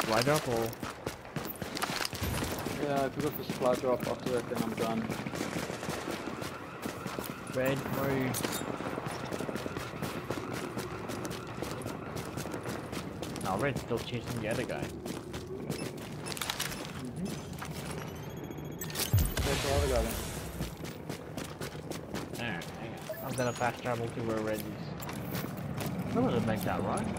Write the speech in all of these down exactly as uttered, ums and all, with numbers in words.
supply drop or? Yeah, if we got the supply drop after that, then I'm done. Red, blue. No, Red's still chasing the other guy. Mm-hmm. Where's the other guy then? Alright, hang on. I'm gonna fast travel to where Red is. I wouldn't make that right.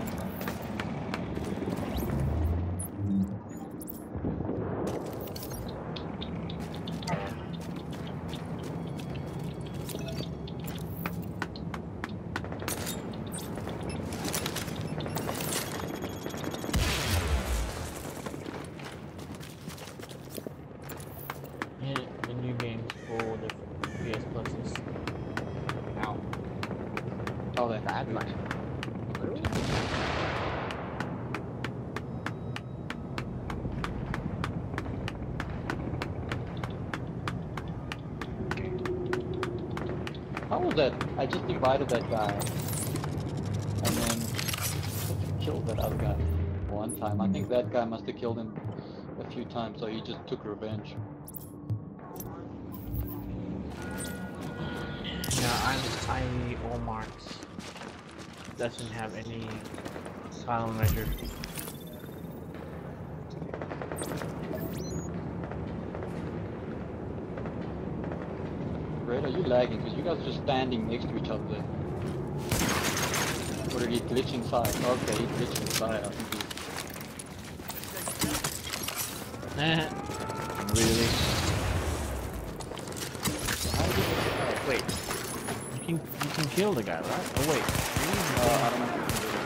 The new games for the P S Pluses. Ow. Oh, they Bad good. man. How was that? I just invited that guy and then killed that other guy one time. I think that guy must have killed him a few times, so he just took revenge. Yeah, I'm tiny all marks. Doesn't have any file measure. Red, are you lagging? Because you guys are just standing next to each other there. Or did he glitch inside? Okay, he glitched inside. I think he... Really? How did he get out? Wait. You can you can kill the guy, right? Oh wait. Uh, I don't know.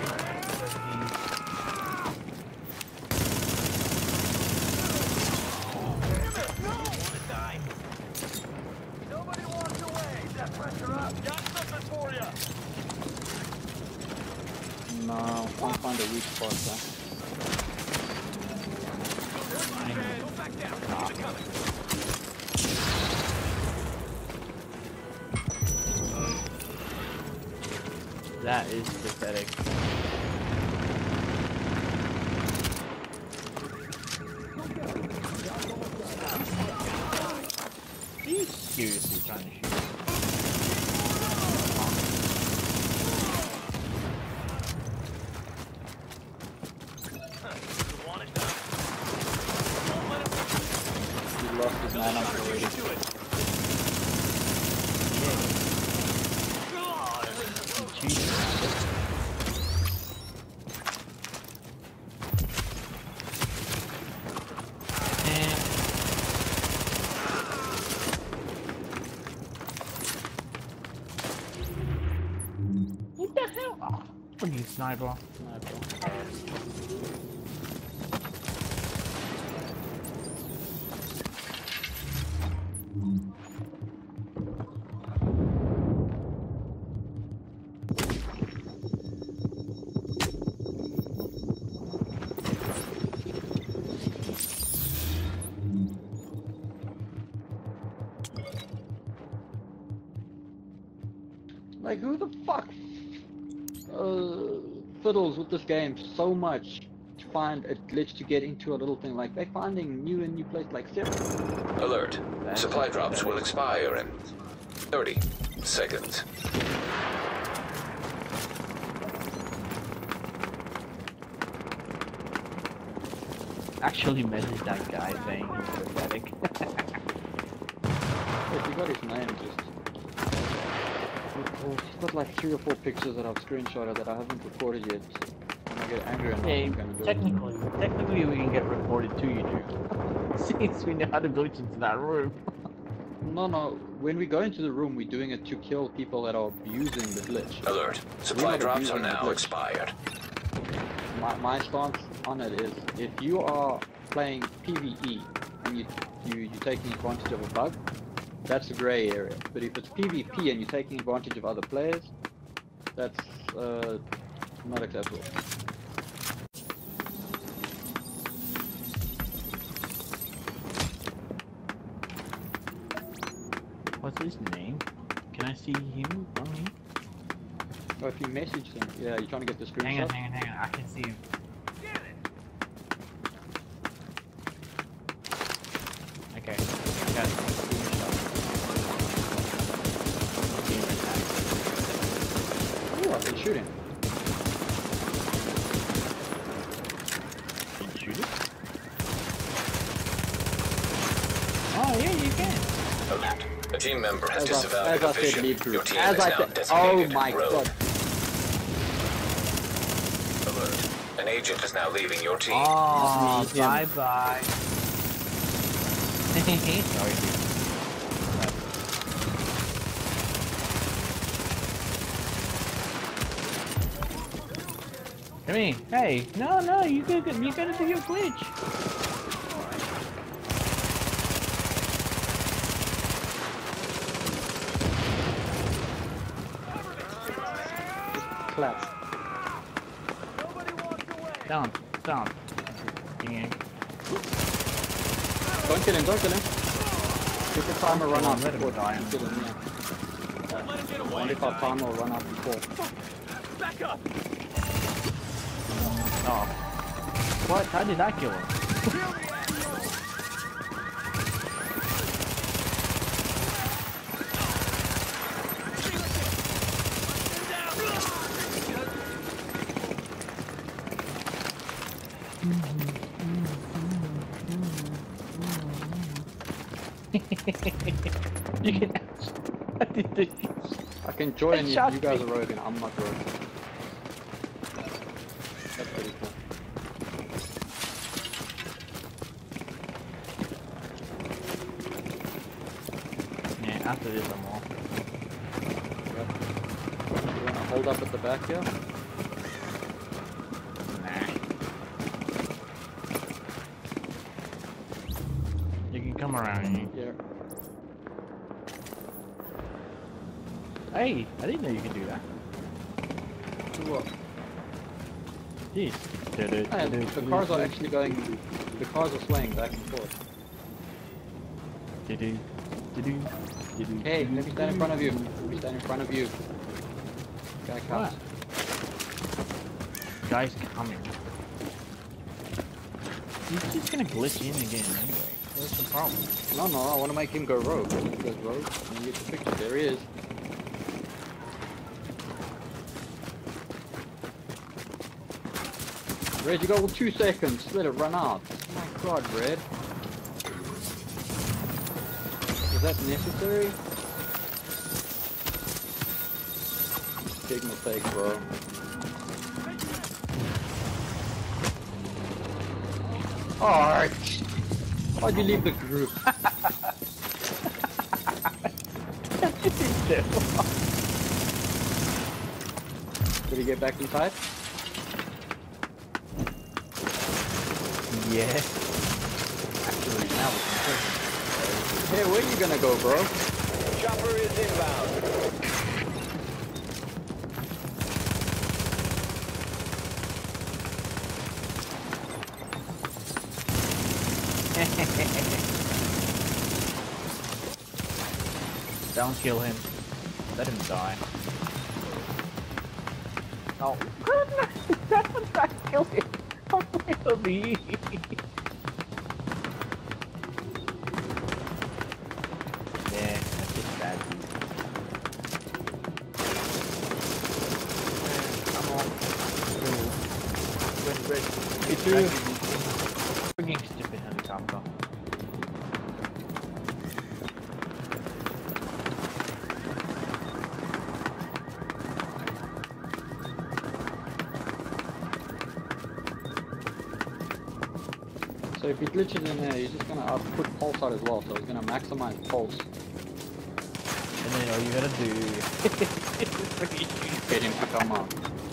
No, can't find a weak spot there. That is pathetic. He's seriously trying to shoot. He lost his man up already. What the hell? Oh, what are you, sniper? Sniper. Like, who the fuck uh, fiddles with this game so much to find a glitch to get into a little thing? Like, they're finding new and new place like seven. Alert. Supply drops will expire in thirty seconds. Actually messaged that guy saying he's pathetic. If you got his name, just... Well, she's got like three or four pictures that I've screenshotted that I haven't recorded yet. When I get angry enough, Hey, I'm gonna do it. technically, technically we can get reported to you, dude. Since we know how to glitch into that room. No, no. When we go into the room, we're doing it to kill people that are abusing the glitch. Alert. Supply drops are now expired. My, my stance on it is, if you are playing PvE and you, you, you're taking advantage of a bug, that's a grey area. But if it's PvP and you're taking advantage of other players, that's uh, not acceptable. What's his name? Can I see him on me? Oh, if you message him, yeah, you're trying to get the screenshot? Hang on, hang on, hang on. I can see him. shoot it? Oh yeah, you can. Alert. A team member has As I, disavowed as your I said, position. leave Your group. team As is I now said, designated oh my rogue. god. Alert. An agent is now leaving your team. Oh, That's me, him. bye bye. Sorry, dude. Come here. Hey, no, no, you gotta, you gotta do your glitch. Clap. Down, down. Yeah. Don't kill him, don't kill him. Keep the timer run out Let him before die. you kill him, yeah. Only if our timer will run out before. Back up! Oh. What? How did I kill him? You can. I did this. I can join It if shot you guys me. are rogue and I'm not rogue. That's pretty cool. Yeah, after this I'm off. Yep. You wanna hold up at the back here? Nah. You can come around here. Yeah. Hey, I didn't know you could do that. Do what? Jeez. Hey, the cars are actually going, the cars are swaying back and forth. Do-do, do-do, do-do, Hey, let me stand in do-do. front of you. Let me stand in front of you. Guy comes. What? Guy's coming. He's just gonna glitch in again anyway. What's the problem? No, no, I want to make him go rogue. If he goes rogue, and you get the picture. There he is. Red, you got all two seconds. Let it run out. Oh my god, Red. Is that necessary? Big mistake, bro. Arch! Why'd you leave the group? Did he get back inside? Yeah. Actually, now we can push him. Hey, where you gonna go, bro? Chopper is inbound. Don't kill him. Let him die. Oh, that one's not kill him. Don't me. Yeah, that's just bad. I'm on. Red, red. Me too. Freaking stupid helicopter. So if he glitches in there, he's just gonna output pulse out as well, so he's gonna maximize pulse. And then all you gotta do is Get him to come out.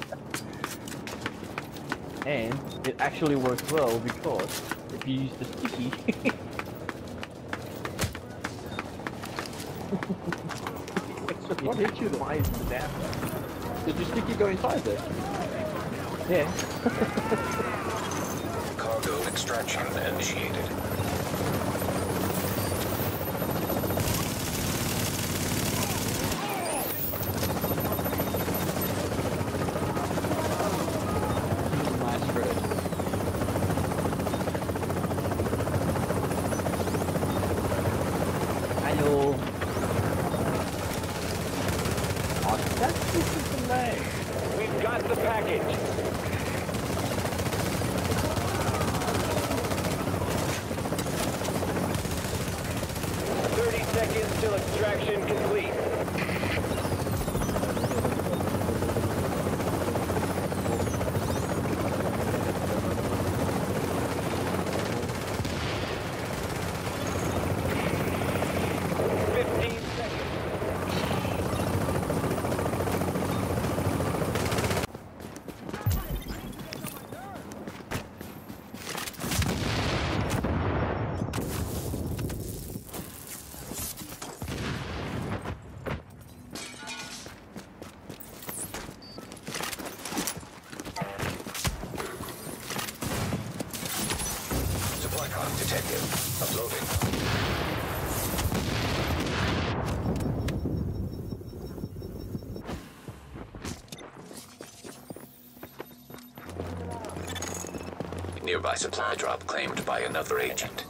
and it actually works well because if you use the sticky What hit you then? Why is the damn Did your sticky go inside there? yeah. Cargo extraction initiated. Nice Red. Hello. Oh, that's just a delay. We've got the package. recon detected. Uploading. Nearby supply drop claimed by another agent.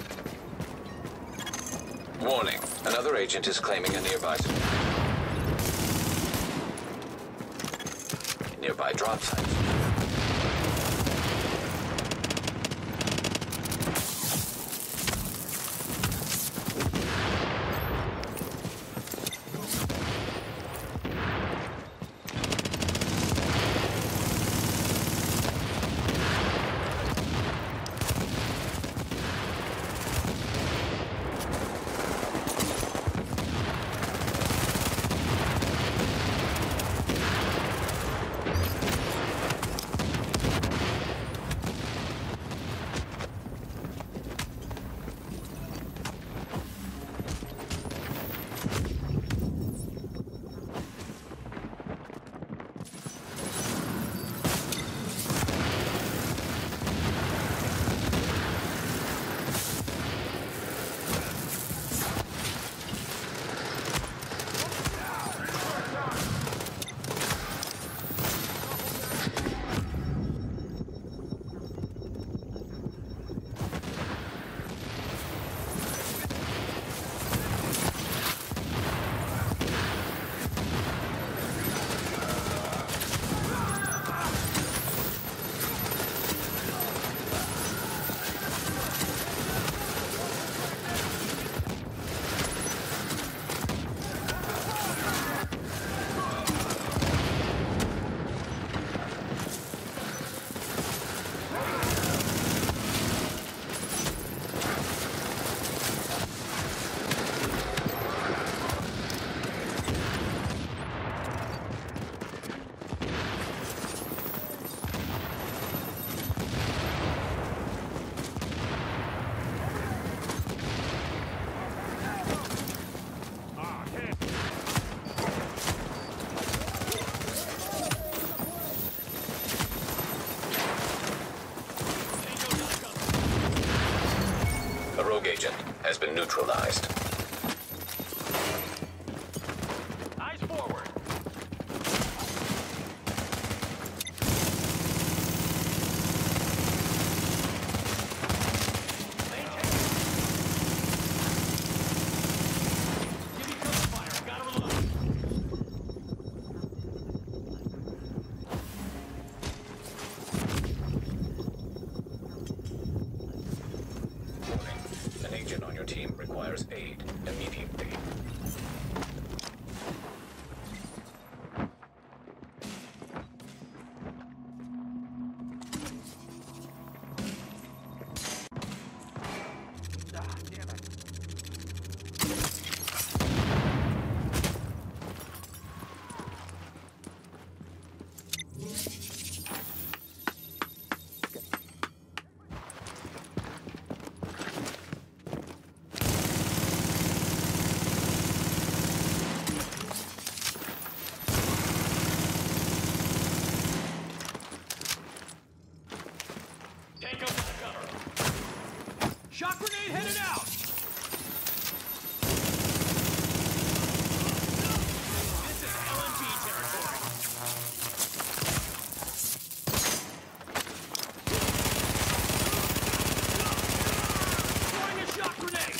Warning, another agent is claiming a nearby nearby drop site. Agent has been neutralized. Eyes forward. Give me cover fire. Gotta reload. An agent on your team requires aid immediately. Ah, damn it. Tango to the cover. Shock grenade headed out! This is L M G territory. Throwing a shock grenade!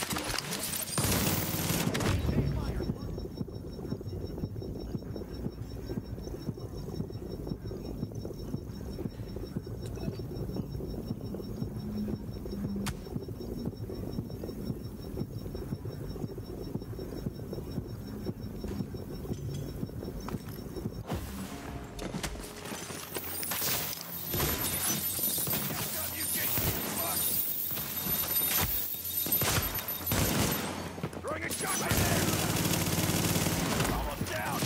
Throwing a shot right there! Almost down!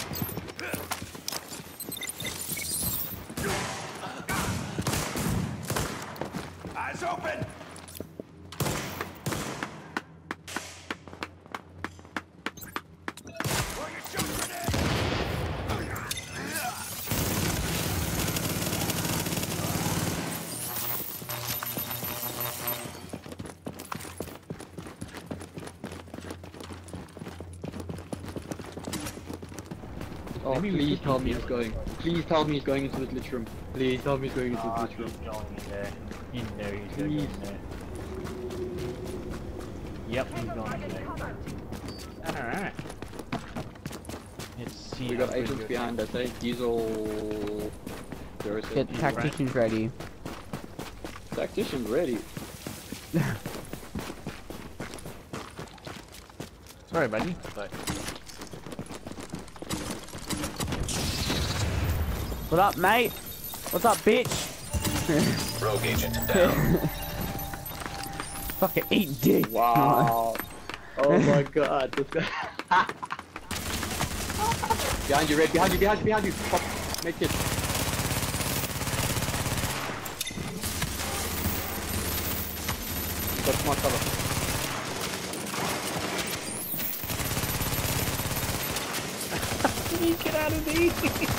Eyes open! Throwing a shot grenade! Oh, Maybe we please should tell keep me it. he's going. Please tell me he's going into the glitch room. Please tell me he's going into the Ah, glitch room. he's going in there. In there, he's going in there. Yep, he's going in there. Alright. Let's see. We how got good agents you're behind us, eh? Diesel... There is Get the He's tacticians ready. Tactician ready. Sorry, buddy, but What up, mate? What's up, bitch? Rogue agent down. Fucking eat dick. Wow. Oh my god. This guy. Behind you, Red. Behind you, behind you, behind you. Pop. Make it. Got smart cover. get out of these.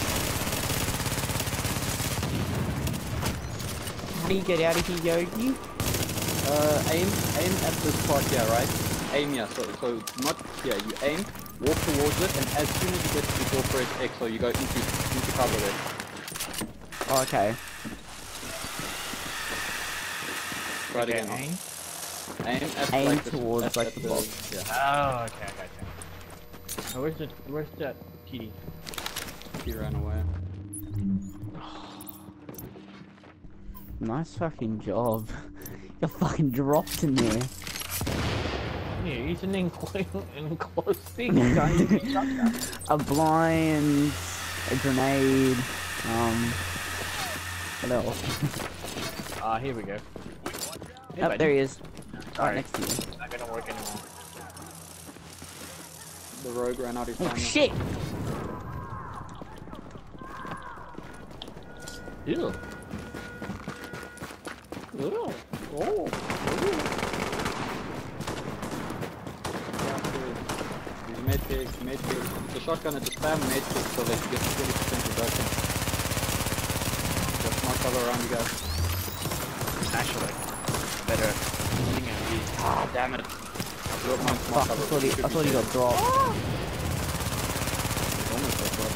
How do you get out of here, Yogi? Uh, aim, aim at this part here, right? Aim here, so, so not here, you aim, walk towards it, and as soon as you get to the door, press X, so you go into, into cover there. Oh, okay. Try it Okay, again. aim. Aim at Aim like the- towards, at- like, at the box. Yeah. Oh, okay, I gotcha. Oh, where's the where's that kitty? He ran away. Nice fucking job. You're fucking dropped in there. Yeah, he's an enclosed enclosed thing. Guys. A blind, a grenade, um, what else? Ah, here we go. Hey, Oh, buddy. there he is. Sorry. Right next to you. It's not gonna work anymore. The rogue ran out of Oh time. shit! Ew. Oh. Oh. These medkits, medkits. The shotgun at the spam medkits so that you get thirty percent reduction. Got smart cover around you guys. Actually, better. Shooting at these. Ah, damn it. Drop my smart Fuck, I cover. thought he, I thought he got dropped. Almost got dropped.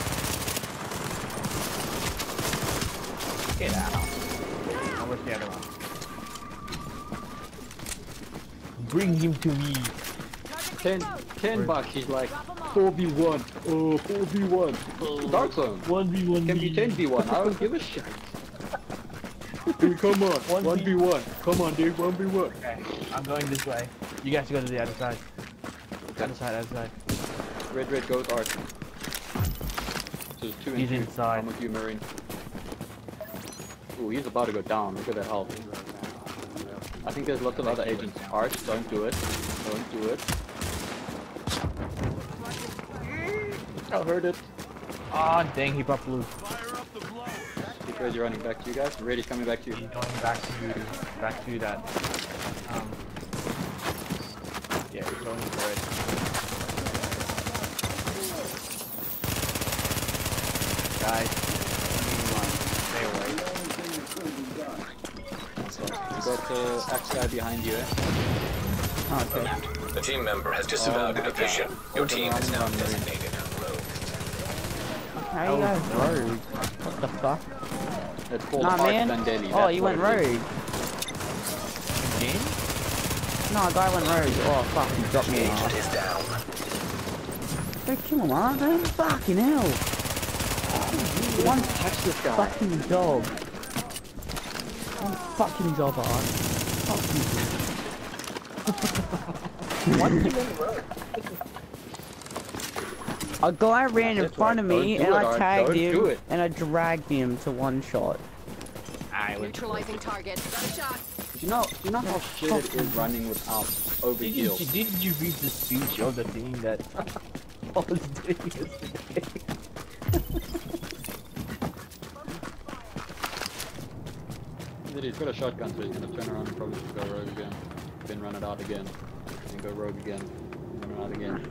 Get out. Oh, where's the other one? Bring him to me. ten, ten bucks, he's like four v one. Oh, four v one. Dark Zone. One v one. Can be ten v one. I don't give a shit. Dude, come on. one v one. Come on, dude. one v one. Okay, I'm going this way. You guys go to the other side. Other side, other side. Red, red, goes art. So two and He's two. inside. I'm with you, Marine. Ooh, he's about to go down. Look at that health. I think there's lots of other agents. Art, don't do it. Don't do it. I heard it. Ah, oh, dang, he popped blue. Fire up the blow. Keep ready running back to you guys. Ready coming back to you. He's going back to back to that. Um. Yeah, he's going for it. Guys, stay away. You got the axe guy behind you, eh? Oh, okay. The team member has disavowed Oh my a mission. God. Your Open team around is now and run, Marine. designated a rogue. How you guys rogue? What the fuck? It's called Nah, Art man. Vandelli. Oh, That's you what went it is. rogue. Again? No, a guy went rogue. Oh, fuck, he dropped me Agent off. is down. Go kill him, aren't they? Fucking hell. One Catch this guy. fucking job. One fucking job, Art. Fuck you. A guy ran in That's front right. of me Don't and do it, I Art. tagged Don't do him it. and I dragged him to one shot. I went. Neutralizing target. Got a shot. Do you know, do you know how shit it is running without Did you, overheal? did you read the speech of the thing that I was doing yesterday? He's got a shotgun, so he's gonna turn around and probably just go rogue again. Then run it out again. Then go rogue again. Run it out again.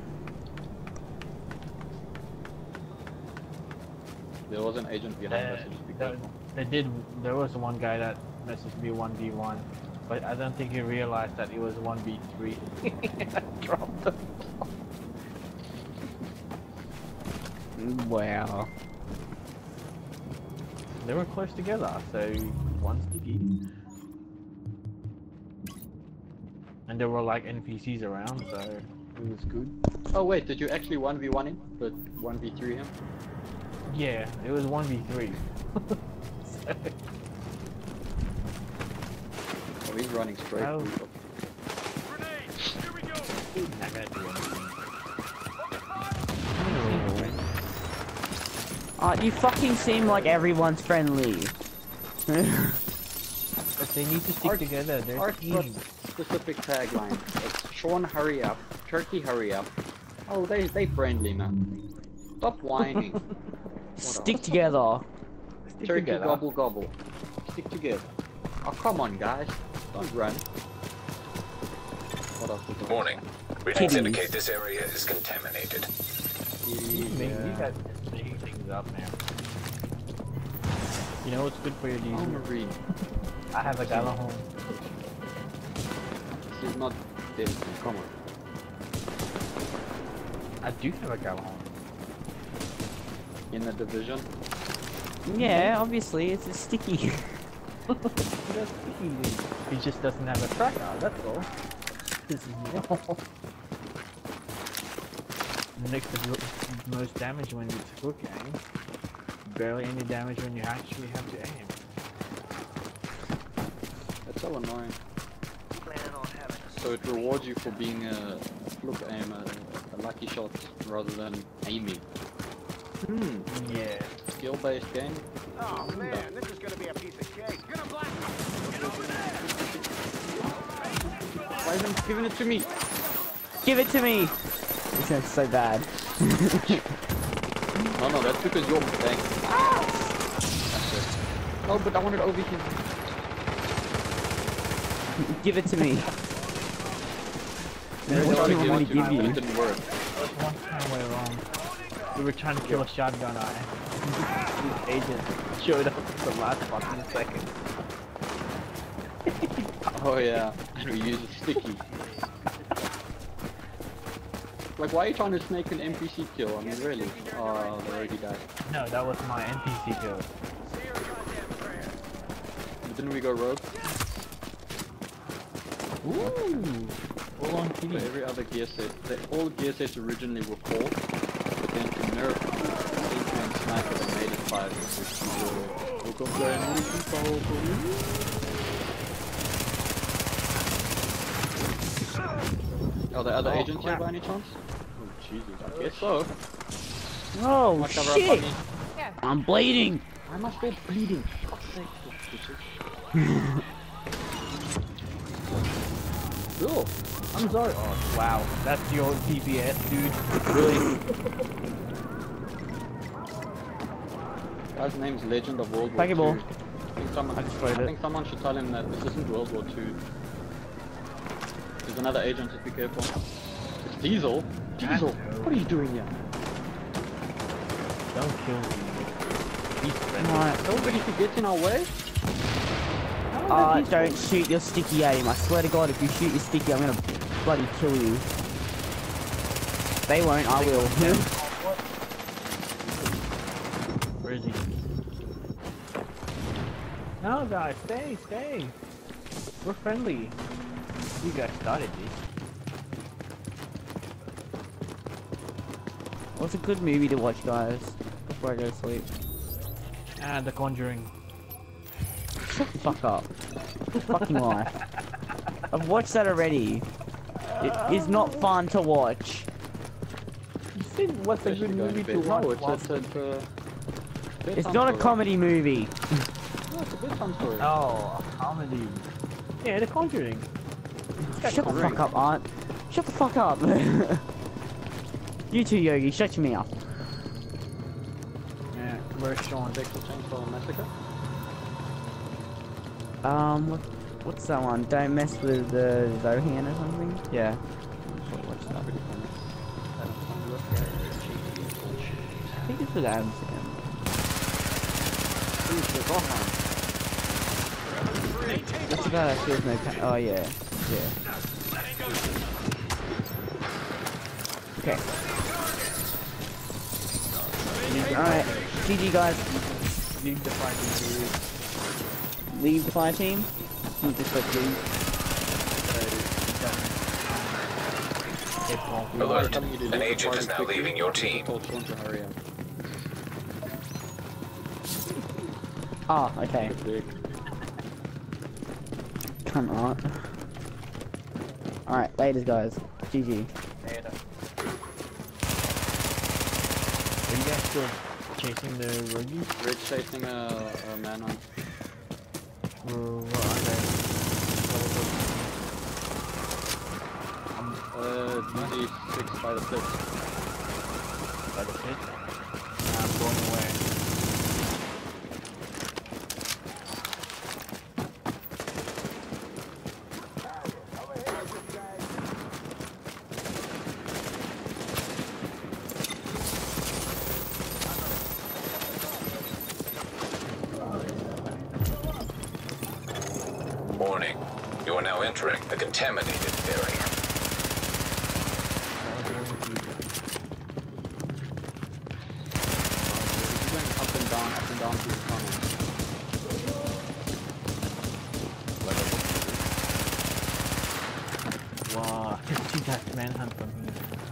There was an agent behind us, so just be There- careful. They did. There was one guy that messaged me one v one, but I don't think he realized that it was one v three. I dropped him. Wow. They were close together, so one sticky. And there were like N P Cs around, so it was good. Oh wait, did you actually one v one him? But one v three him? Yeah, it was one v three. So, Oh, he's running straight. Oh. through. Grenade! Here we go! he's not gonna do anything. Uh, you fucking seem like everyone's friendly. But they need to stick Our- together, they're Our a team. specific tagline. It's Sean, hurry up. Turkey, hurry up. Oh, they they friendly, man. Stop whining. Stick together. Stick Turkey, together. gobble, gobble. Stick together. Oh, come on, guys. Don't run. What else is on? Warning. Readings Kitties. indicate this area is contaminated. You make you Yeah. guys making things up, man. You know what's good for your Oh, diesel? Marine. I have a Galahorn. This is not this. Come on. I do have a Galahorn. In the division. Yeah, obviously it's a sticky. He does sticky lead. He just doesn't have a tracker, that's all. This is all. Makes the mo- most damage when it's cooking. Barely any damage when you actually have to aim. That's so annoying. So it rewards you for being a flip aimer, a lucky shot, rather than aiming. Hmm. Yeah. Skill-based game. Oh man, this is gonna be a piece of cake. Gonna blast them! Get over there! Why isn't he giving it to me? Give it to me! This sounds so bad. No, no, that's because you're bang. That's it. No, but I wanted over here. Give it to me. Yeah, What I do you want me to give but you? it didn't work. That was one time way wrong. We were trying to kill a shotgun eye. This agent showed up at the last fucking second. Oh yeah, and we use a sticky. Like, why are you trying to snake an N P C kill? I mean, really? Oh, they already died. No, that was my N P C kill. But didn't we go rogue? Ooh! Full on So kitty. every other gear set, they, all gear sets originally were four, but then to nerf Sentry and Sniper, they made it five. Which is, uh, Are there other Oh, agents crap. here by any chance? Oh Jesus, I guess so. Oh Wanna cover up on shit! me? I'm bleeding! Why am I still bleeding? For fuck's sake, bitches. Cool. I'm sorry. Oh, wow. That's your D P S, dude. Really? Guy's name's Legend of World War Take it, Two. ball. I think someone, I just played I it. think someone should tell him that this isn't World War Two. There's another agent, just be careful. It's Diesel. Diesel, know. what are you doing here? Don't kill me. He's friendly. Alright. Nobody can get in our way? Uh, don't shoot your sticky aim. I swear to God, if you shoot your sticky, I'm gonna bloody kill you. They won't, I will. Where is he? No, guys, stay, stay. We're friendly. You guys started this. What's a good movie to watch, guys, before I go to sleep? Ah, The Conjuring. Shut the fuck up. Fucking lie. I've watched that already. It is not fun to watch. You said what's a Especially good going movie to to bed. watch? No, it's, while- it's, it's, uh, It's bedtime not a story. comedy movie. No, it's a bedtime story. Oh, a comedy. Yeah, The Conjuring. Shut the fuck up, Aunt. Shut the fuck up. You too, Yogi. Shut your mouth. Yeah, where's Sean? Texas Chainsaw Massacre? Um, what, what's that one? Don't mess with the Zohan or something? Yeah. Watch that. Pretty funny. I think it's with Adam Sandler. Ooh, the Gohan. That's about it. There's no pa- oh yeah. Yeah. Okay. Alright, G G guys. Leave the fighting, dude. Leave the fire team. Not just like leave. Alert. An agent is now leaving your team. Ah, okay. Come on. Alright, laters guys. G G. Are you guys still chasing the rookies? Rich chasing a, a manhunt. Or what are they? Uh, D six by the pit. By the pit? I'm going away. Warning. You are now entering the contaminated area. Up and down, up and down through the tunnel. Wow, I can see that manhunt from here.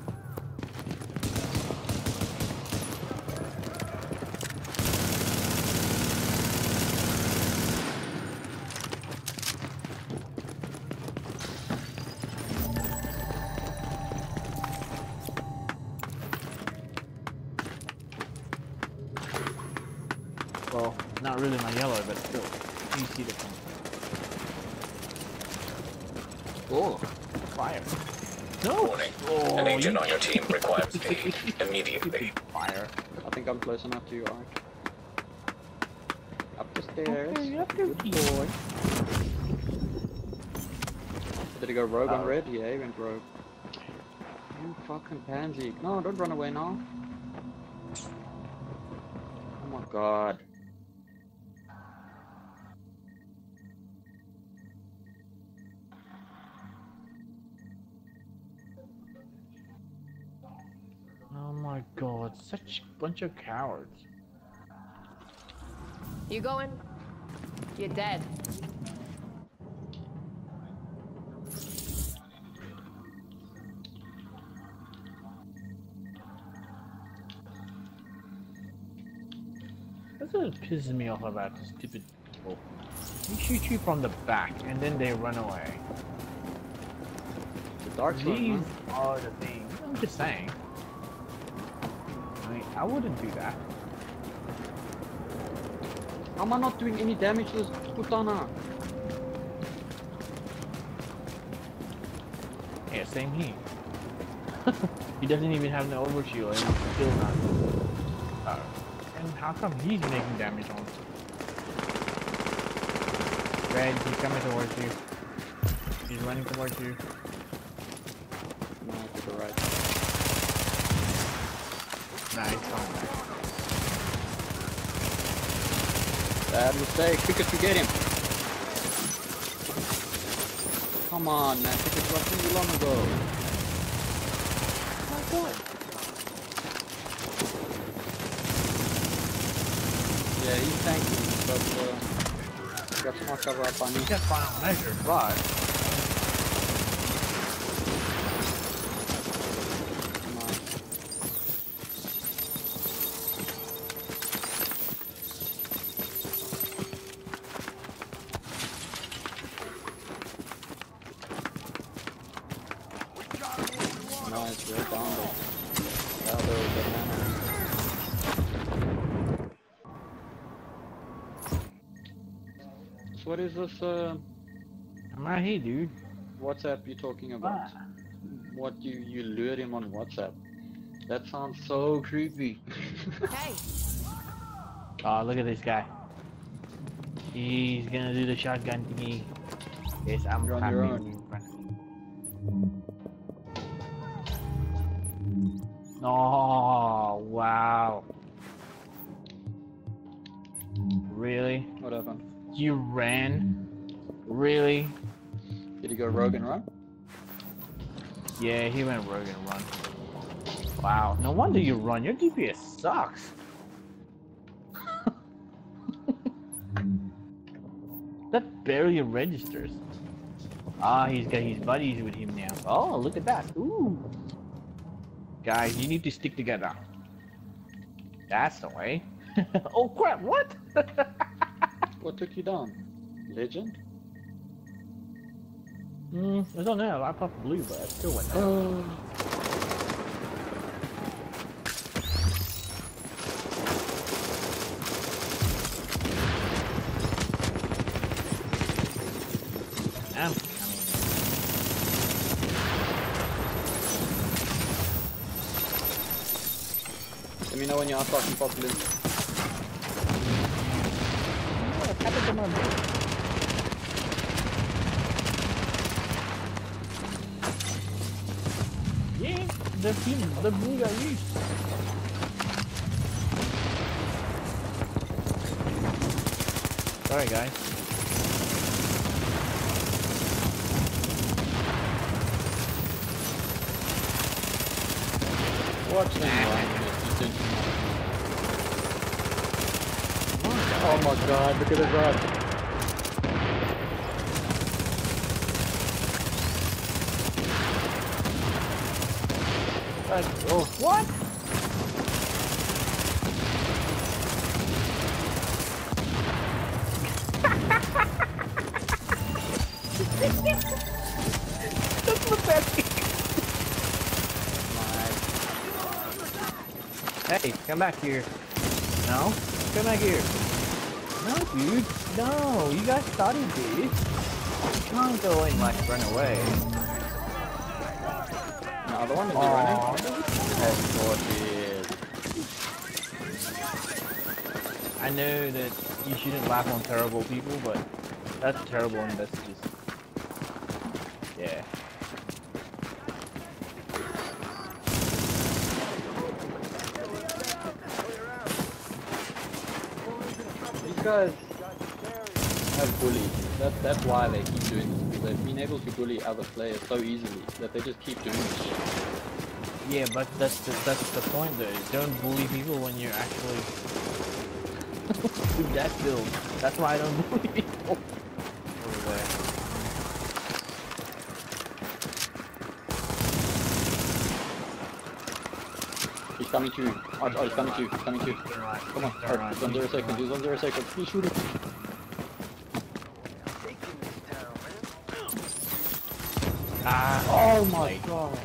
Well, not really my yellow, but still, you see the thing. Oh, fire. No! Warning. Oh, An agent you- on your team requires aid immediately. Fire. I think I'm close enough to you, Ark. Up the stairs. Okay, up there, boy. Did he go rogue on Oh. red? Yeah, he went rogue. You fucking pansy. No, don't run away now. Oh my god. Oh my god, such a bunch of cowards. You going? You're dead. That's what pisses me off about this stupid people. They shoot you from the back and then they run away. The dark side, These man. are the things. I'm just saying. I mean, I wouldn't do that. How am I not doing any damage to this putana? Yeah, same here. He doesn't even have the overshield and he's still not. Uh, and how come he's making damage on? Red, he's coming towards you. He's running towards you. No, to the right. Nah, he's coming back. Bad mistake. Pickett to get him. Come on, man. Pickett was too long ago. My god. Yeah, he's tanking, but uh, got some more cover up on He me. got final measure, but Come on. Nice, right down there. Down there, banana. So what is this uh, I'm right here, dude. WhatsApp you talking about? Ah. What you you lured him on WhatsApp? That sounds so creepy. Hey, Oh, look at this guy. He's gonna do the shotgun thingy. Yes, I'm You're on your coming. Oh, wow. Really? What happened? You ran? Really? Did he go rogue and run? Yeah, he went rogue and run. Wow, no wonder you run. Your D P S sucks. barely registers. Ah, he's got his buddies with him now. Oh, look at that. Ooh. Guys, you need to stick together. That's the way. Oh crap, what? What took you down? Legend? Hmm, I don't know. I popped blue, but I still went down. I'm coming. Let me know when you are talking properly. What happened to my boat? Yeah, the team, the blue got used. Sorry, guys. Watch them run. Oh my god, look at it run. Like, oh, what? That's pathetic. Hey, come back here. No? Come back here. No, dude. No, you guys started this. You can't go and like run away. No, the one that you're running. That's what it is. I know that you shouldn't laugh on terrible people, but that's terrible and that's just... Yeah. These guys have bullied. That, that's why they keep doing this. Because they've been able to bully other players so easily that they just keep doing this shit. Yeah, but that's the, that's the point though. Don't bully people when you're actually with that build. That's why I don't bully people. Over there. He's coming to you. Oh, oh, he's coming to you. He's coming to you. Come on. Oh, he's on zero seconds. He's on zero seconds. Please shoot him. Ah, Oh my god.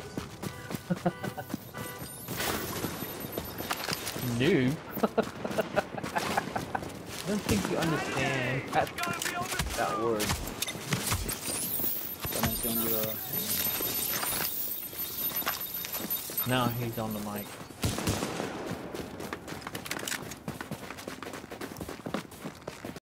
Noob. I don't think you understand that, that word. Don't understand you, uh... No, he's on the mic.